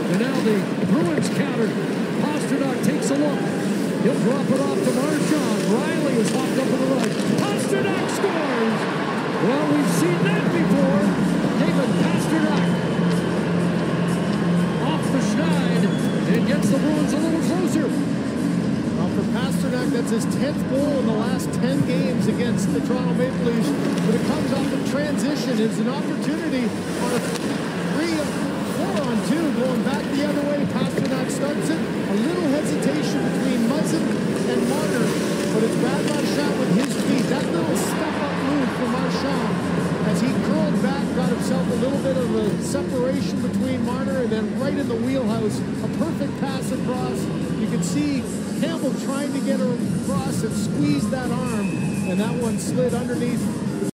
And now the Bruins counter. Pastrnak takes a look. He'll drop it off to Marchand. Riley is hopped up to the right. Pastrnak scores! Well, we've seen that before. David Pastrnak off the schneid and gets the Bruins a little closer. Well, for Pastrnak, that's his 10th goal in the last 10 games against the Toronto Maple Leafs. But it comes off of transition. It's an opportunity on a 3-4-on-2 going back the other way. Pastrnak starts it. A little hesitation between Muzzin and Marner, but it's Brad Marchand with his feet. That little step-up move for Marchand as he curled back, got himself a little bit of a separation between Marner, and then right in the wheelhouse, a perfect pass across. You can see Campbell trying to get her across and squeeze that arm, and that one slid underneath